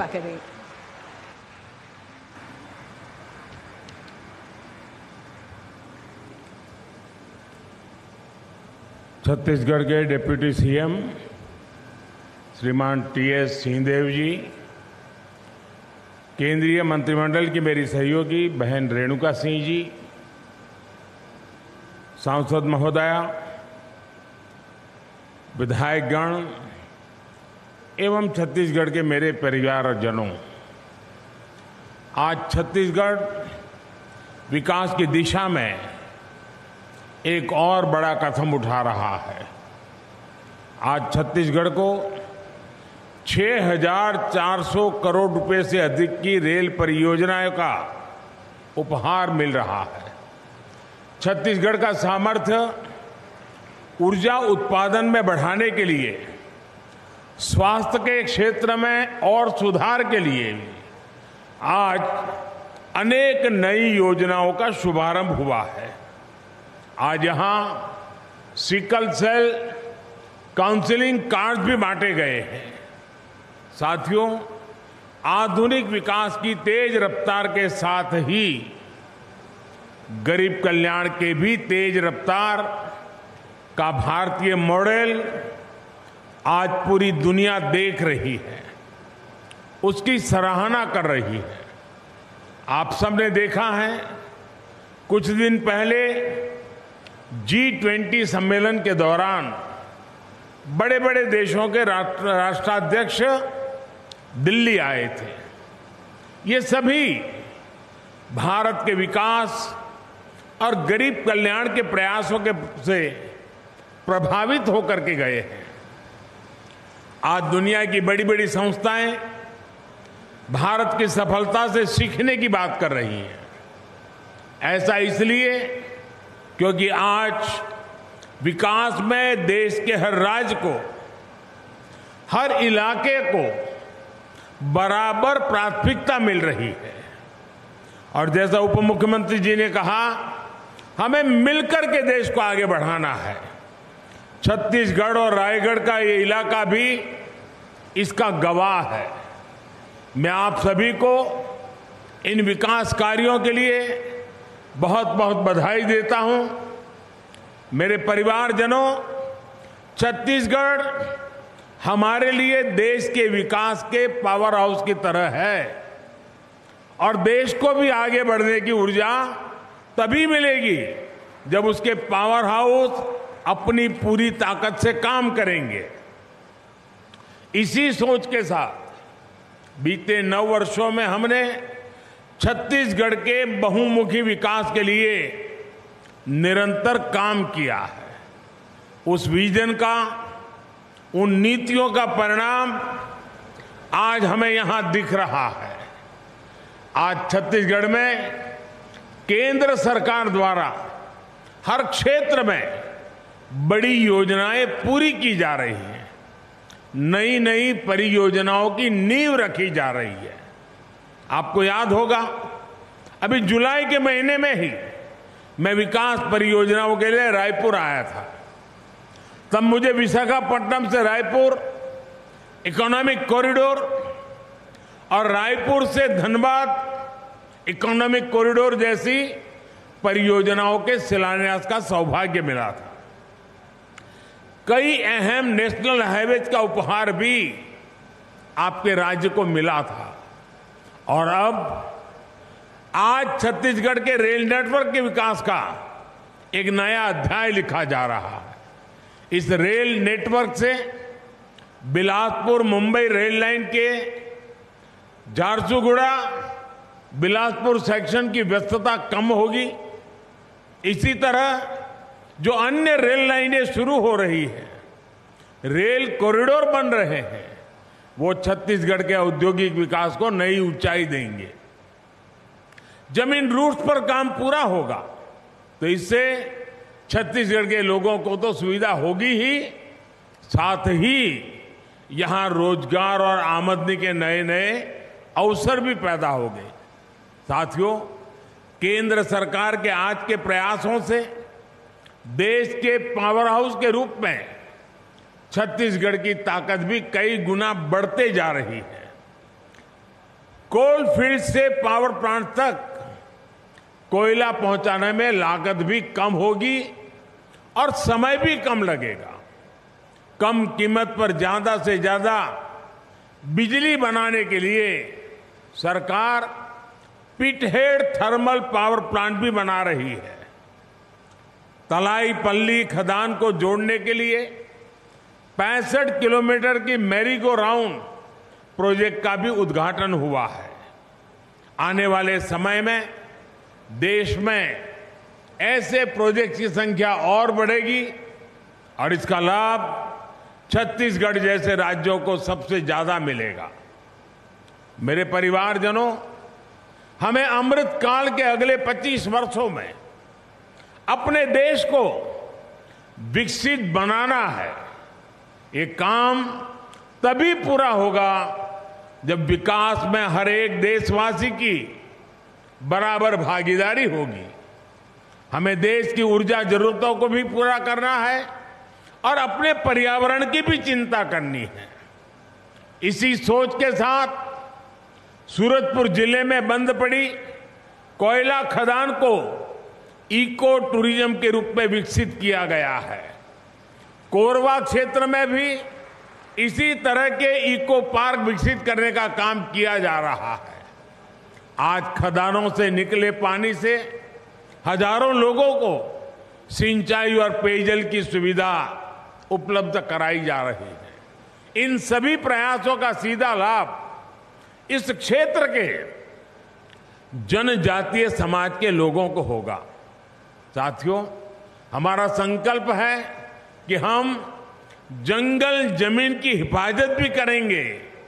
करें। छत्तीसगढ़ के deputy CM श्रीमान टीएस सिंहदेव जी, केंद्रीय मंत्रिमंडल की मेरी सहयोगी बहन रेणुका सिंह जी, सांसद महोदया, विधायकगण एवं छत्तीसगढ़ के मेरे परिवारजनों, आज छत्तीसगढ़ विकास की दिशा में एक और बड़ा कदम उठा रहा है। आज छत्तीसगढ़ को 6,400 करोड़ रुपए से अधिक की रेल परियोजनाओं का उपहार मिल रहा है। छत्तीसगढ़ का सामर्थ्य ऊर्जा उत्पादन में बढ़ाने के लिए, स्वास्थ्य के क्षेत्र में और सुधार के लिए आज अनेक नई योजनाओं का शुभारंभ हुआ है। आज यहां सिकल सेल काउंसलिंग कार्ड भी बांटे गए हैं। साथियों, आधुनिक विकास की तेज रफ्तार के साथ ही गरीब कल्याण के भी तेज रफ्तार का भारतीय मॉडल आज पूरी दुनिया देख रही है, उसकी सराहना कर रही है। आप सबने देखा है, कुछ दिन पहले G20 सम्मेलन के दौरान बड़े बड़े देशों के राष्ट्राध्यक्ष दिल्ली आए थे। ये सभी भारत के विकास और गरीब कल्याण के प्रयासों से प्रभावित होकर के गए हैं। आज दुनिया की बड़ी बड़ी संस्थाएं भारत की सफलता से सीखने की बात कर रही हैं। ऐसा इसलिए क्योंकि आज विकास में देश के हर राज्य को, हर इलाके को बराबर प्राथमिकता मिल रही है। और जैसा उप मुख्यमंत्री जी ने कहा, हमें मिलकर के देश को आगे बढ़ाना है। छत्तीसगढ़ और रायगढ़ का ये इलाका भी इसका गवाह है। मैं आप सभी को इन विकास कार्यों के लिए बहुत बहुत बधाई देता हूं। मेरे परिवारजनों, छत्तीसगढ़ हमारे लिए देश के विकास के पावर हाउस की तरह है और देश को भी आगे बढ़ने की ऊर्जा तभी मिलेगी जब उसके पावर हाउस अपनी पूरी ताकत से काम करेंगे। इसी सोच के साथ बीते 9 वर्षों में हमने छत्तीसगढ़ के बहुमुखी विकास के लिए निरंतर काम किया है। उस विजन का, उन नीतियों का परिणाम आज हमें यहां दिख रहा है। आज छत्तीसगढ़ में केंद्र सरकार द्वारा हर क्षेत्र में बड़ी योजनाएं पूरी की जा रही हैं। नई नई परियोजनाओं की नींव रखी जा रही है। आपको याद होगा, अभी जुलाई के महीने में ही मैं विकास परियोजनाओं के लिए रायपुर आया था। तब मुझे विशाखापट्टनम से रायपुर इकोनॉमिक कॉरिडोर और रायपुर से धनबाद इकोनॉमिक कॉरिडोर जैसी परियोजनाओं के शिलान्यास का सौभाग्य मिला था। कई अहम नेशनल हाईवेज का उपहार भी आपके राज्य को मिला था। और अब आज छत्तीसगढ़ के रेल नेटवर्क के विकास का एक नया अध्याय लिखा जा रहा है। इस रेल नेटवर्क से बिलासपुर मुंबई रेल लाइन के झारसुगुड़ा बिलासपुर सेक्शन की व्यस्तता कम होगी। इसी तरह जो अन्य रेल लाइनें शुरू हो रही हैं, रेल कॉरिडोर बन रहे हैं, वो छत्तीसगढ़ के औद्योगिक विकास को नई ऊंचाई देंगे। जब इन रूट्स पर काम पूरा होगा तो इससे छत्तीसगढ़ के लोगों को तो सुविधा होगी ही, साथ ही यहां रोजगार और आमदनी के नए नए अवसर भी पैदा होंगे। साथियों, केंद्र सरकार के आज के प्रयासों से देश के पावर हाउस के रूप में छत्तीसगढ़ की ताकत भी कई गुना बढ़ते जा रही है। कोल फील्ड से पावर प्लांट तक कोयला पहुंचाने में लागत भी कम होगी और समय भी कम लगेगा। कम कीमत पर ज्यादा से ज्यादा बिजली बनाने के लिए सरकार पिटहेड थर्मल पावर प्लांट भी बना रही है। तलाईपल्ली खदान को जोड़ने के लिए 65 किलोमीटर की मैरी गो राउंड प्रोजेक्ट का भी उद्घाटन हुआ है। आने वाले समय में देश में ऐसे प्रोजेक्ट की संख्या और बढ़ेगी और इसका लाभ छत्तीसगढ़ जैसे राज्यों को सबसे ज्यादा मिलेगा। मेरे परिवारजनों, हमें अमृत काल के अगले 25 वर्षों में अपने देश को विकसित बनाना है। ये काम तभी पूरा होगा जब विकास में हर एक देशवासी की बराबर भागीदारी होगी। हमें देश की ऊर्जा जरूरतों को भी पूरा करना है और अपने पर्यावरण की भी चिंता करनी है। इसी सोच के साथ सूरजपुर जिले में बंद पड़ी कोयला खदान को इको टूरिज्म के रूप में विकसित किया गया है। कोरबा क्षेत्र में भी इसी तरह के इको पार्क विकसित करने का काम किया जा रहा है। आज खदानों से निकले पानी से हजारों लोगों को सिंचाई और पेयजल की सुविधा उपलब्ध कराई जा रही है। इन सभी प्रयासों का सीधा लाभ इस क्षेत्र के जनजातीय समाज के लोगों को होगा। साथियों, हमारा संकल्प है कि हम जंगल जमीन की हिफाजत भी करेंगे